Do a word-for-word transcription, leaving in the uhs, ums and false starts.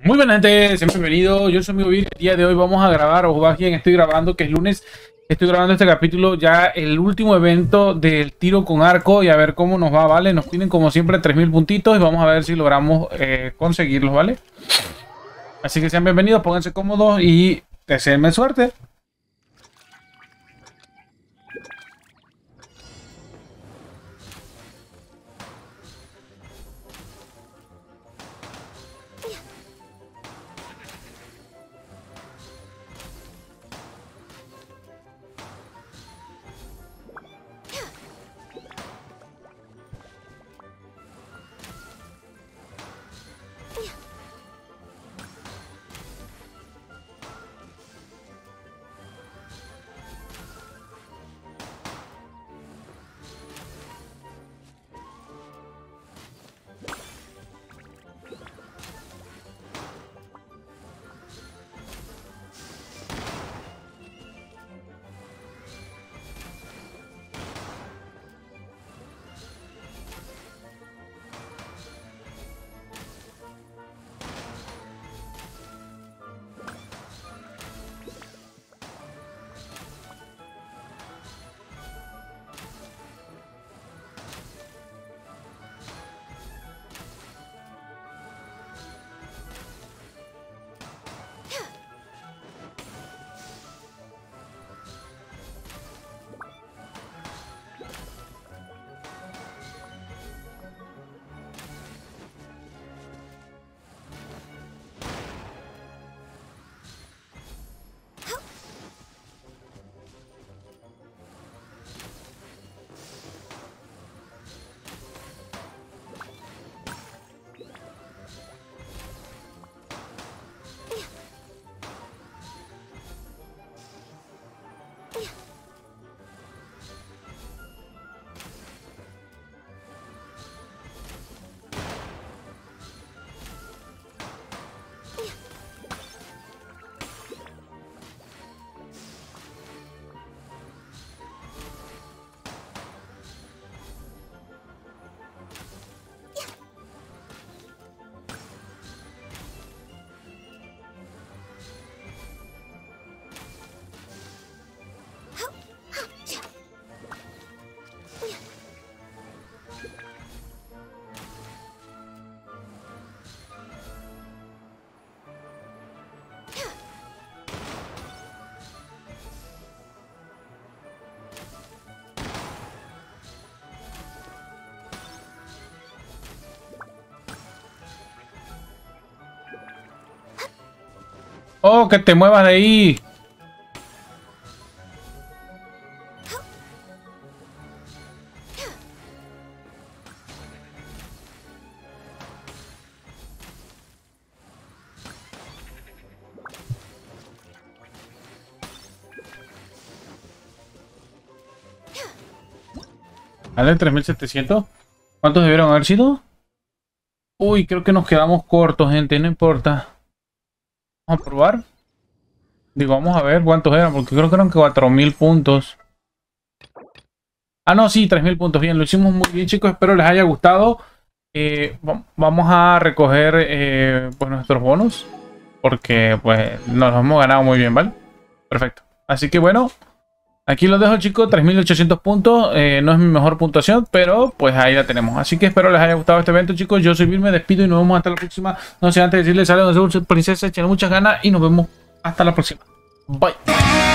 Muy buena gente, siempre bienvenido. Yo soy mi Vir. El día de hoy vamos a grabar, o más bien estoy grabando, que es lunes. Estoy grabando este capítulo, ya el último evento del tiro con arco, y a ver cómo nos va, ¿vale? Nos piden como siempre tres mil puntitos y vamos a ver si logramos eh, conseguirlos, ¿vale? Así que sean bienvenidos, pónganse cómodos y deseenme suerte. Oh, que te muevas de ahí. Vale, tres mil setecientos. ¿Cuántos debieron haber sido? Uy, creo que nos quedamos cortos, gente. No importa. Vamos a probar. Digo, vamos a ver cuántos eran, porque creo que eran cuatro mil puntos. Ah, no, sí, tres mil puntos. Bien, lo hicimos muy bien, chicos. Espero les haya gustado. Eh, vamos a recoger eh, pues nuestros bonos, porque pues nos los hemos ganado muy bien, ¿vale? Perfecto. Así que bueno, aquí los dejo, chicos. tres mil ochocientos puntos. Eh, no es mi mejor puntuación, pero pues ahí la tenemos. Así que espero les haya gustado este evento, chicos. Yo soy Vir, me despido y nos vemos hasta la próxima. No sé, antes de decirles, salen de princesa, echen muchas ganas y nos vemos hasta la próxima. Bye.